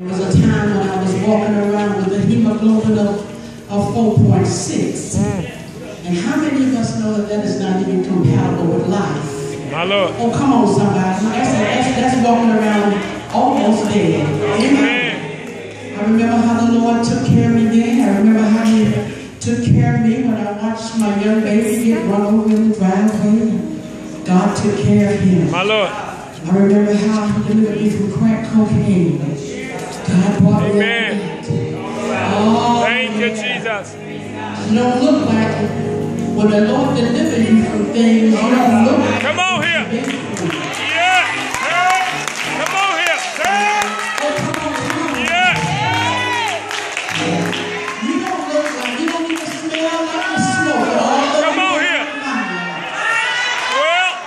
There was a time when I was walking around with a hemoglobin of 4.6. And how many of us know that that is not even compatible with life? My Lord. Oh, come on, somebody. That's walking around almost dead. Amen. I remember how the Lord took care of me then. I remember how He took care of me when I watched my young baby get run over in the driveway. God took care of him. My Lord. I remember how He delivered me from crack cocaine. God brought me out. Oh, thank you, Jesus. You don't look like it. When the Lord delivers you from things, you don't look like it. Come on here. Yeah. Come on here. Yeah. You don't look like, you don't even smell like the smoke. Come on here. Well.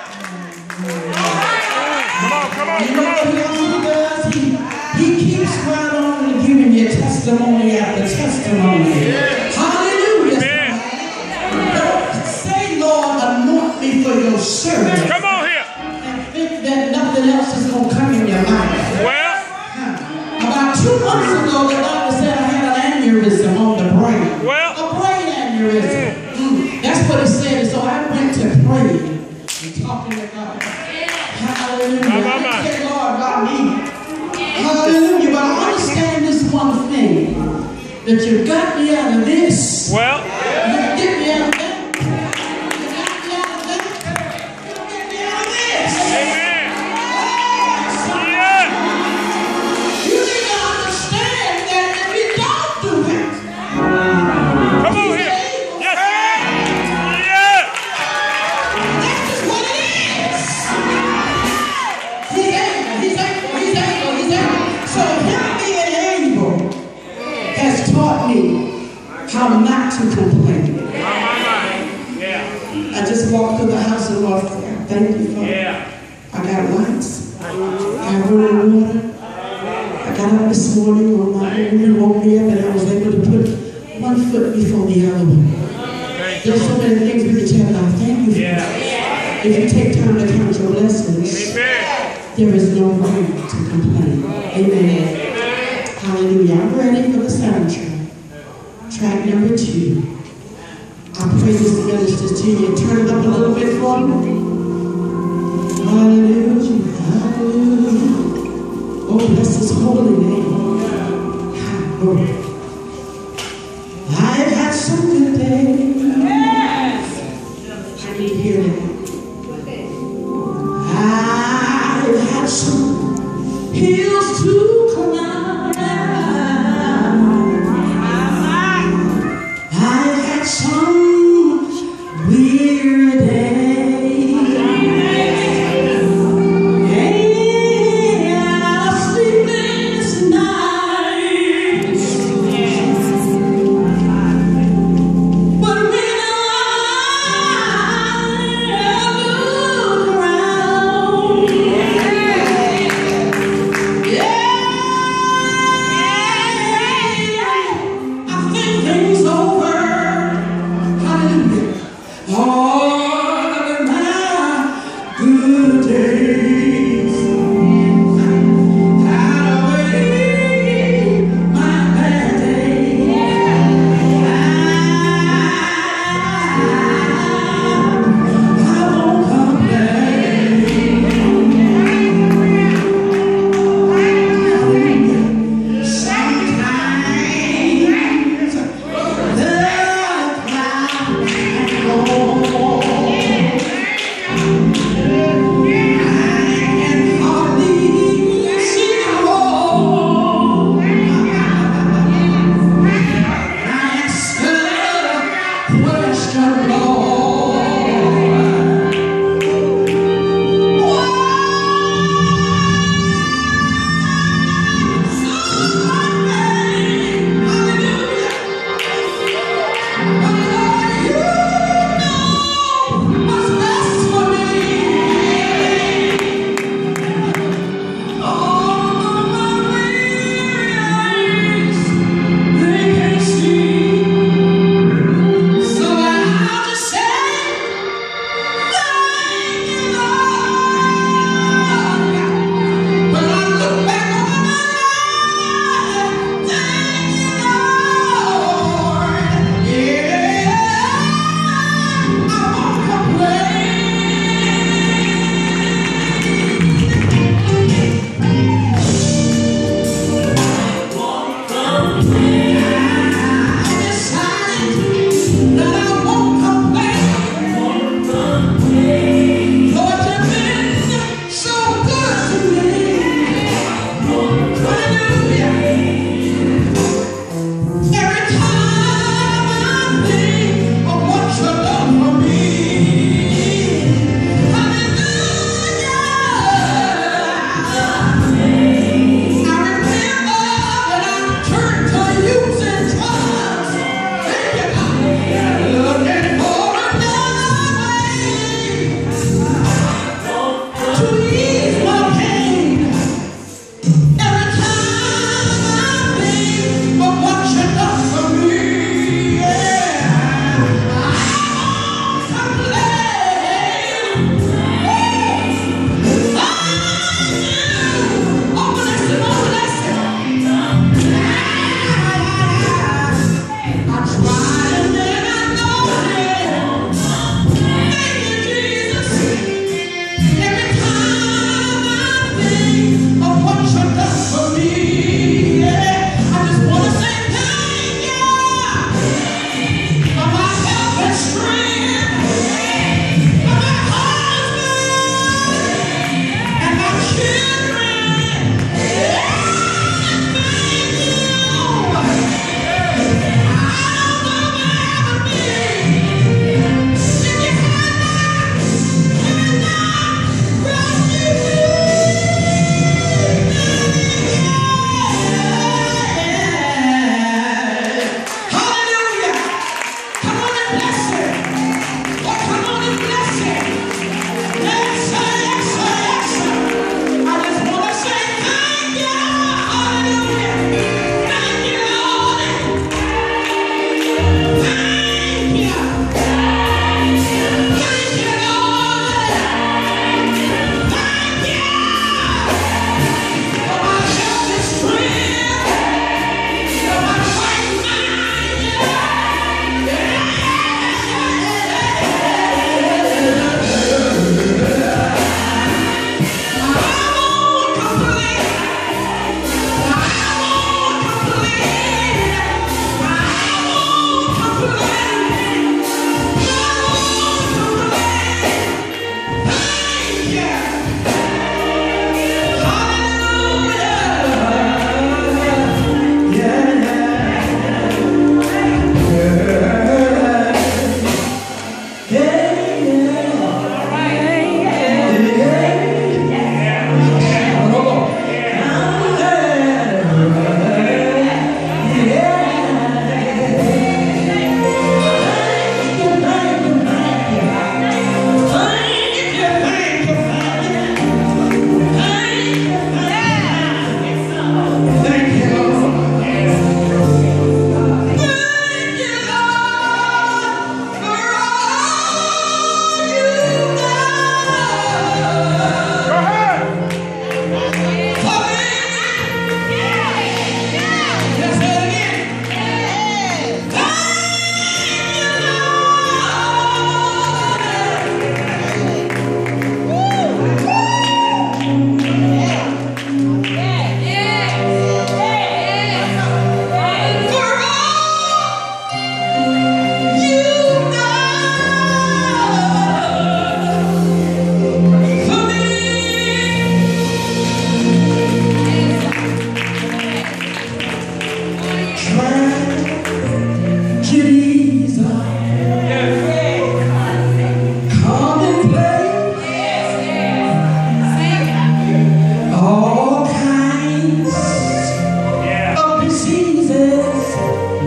Come on. You know what else He does? He keeps right on and giving you testimony after testimony. Hallelujah. Don't say, Lord, anoint me for your service. Come on here. And think that nothing else is going to come in your life. Well. About 2 months ago, the doctor said I had an aneurysm on the brain. Well. A brain aneurysm. That's what he said. So I went to pray and talking to God. Hallelujah. I said, Lord, God, me. Hallelujah. But I understand this one thing. That you got me out of this. Well. You get me out of that. You got me out of that. You get me out of this. Amen. Yeah. You need to understand that if you don't do it, come on here. Yes. Yeah. that's just what it is. He's able. So him being able has taught me how not to complain. Yeah. I just walked through the house of warfare. Thank you, Father. Yeah. I got lights. I got running water. I got up this morning on my own and woke me up, and I was able to put one foot before the other one. There's so many things we can tell God. Thank you for that. If you take time to count your blessings, there is no right to complain. Amen. Hallelujah. I'm ready for the soundtrack. Track number 2. I pray this ministers to you. Turn it up a little bit for me. Hallelujah. Hallelujah. Oh, bless His holy name. Hallelujah. I've had some good days. I need to hear that. I've had some hills to climb. I've had some weary days. And sleepless nights.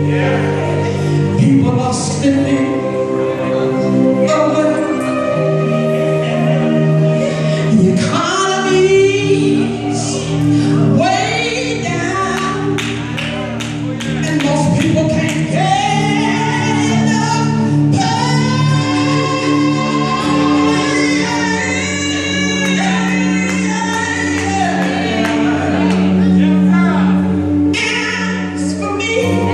People are slipping away. The economy's way down, and most people can't get enough pay. As for me,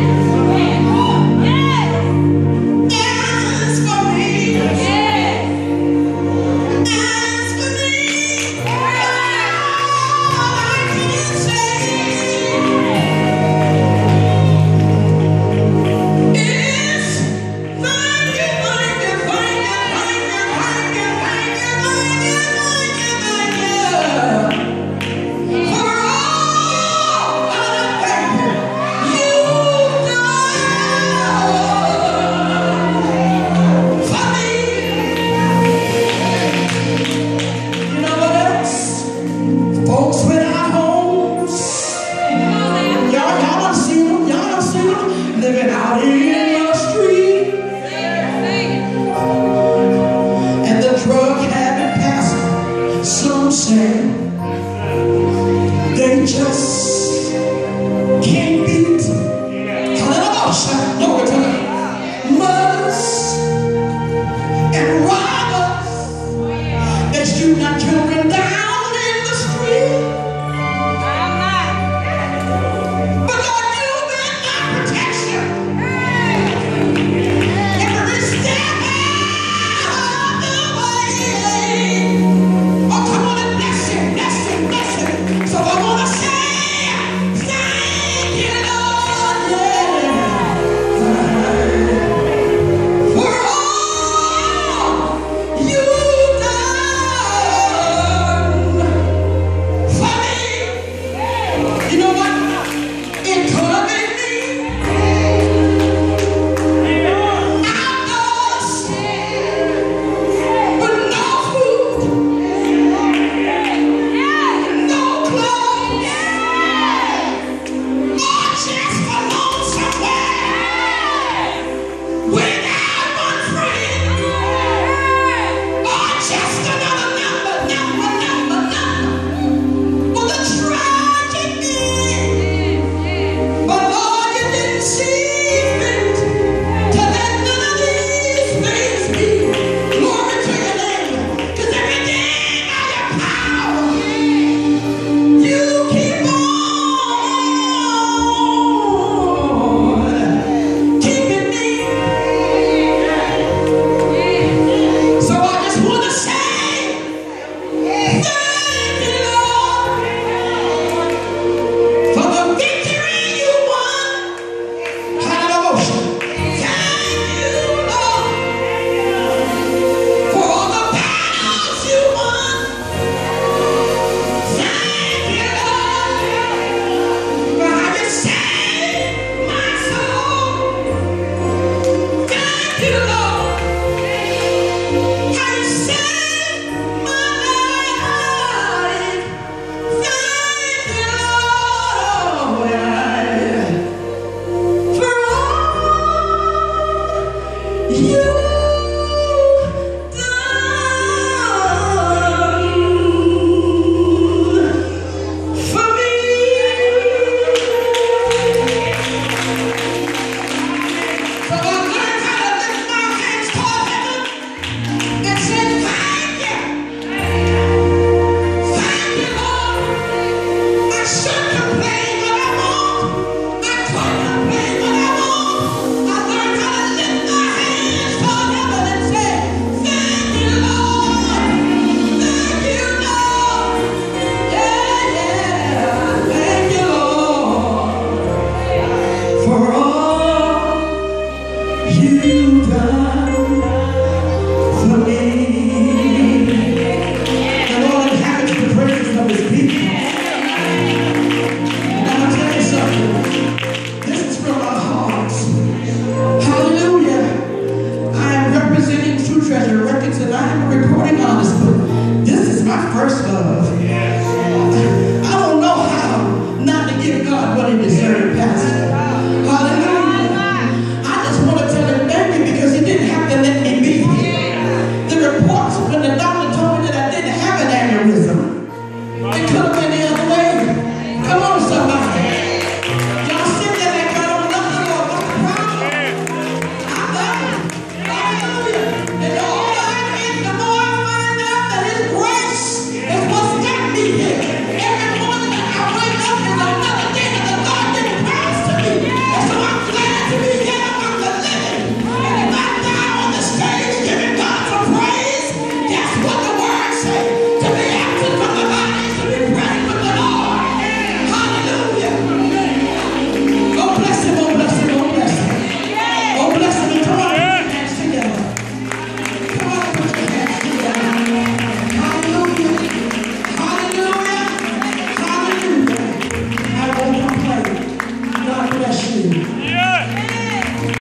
living out in the street, and the drug habit passing. Some say they just can't beat. Hallelujah. Mothers and robbers that shoot our children down in the street. first love. I don't know how not to give God what he deserves.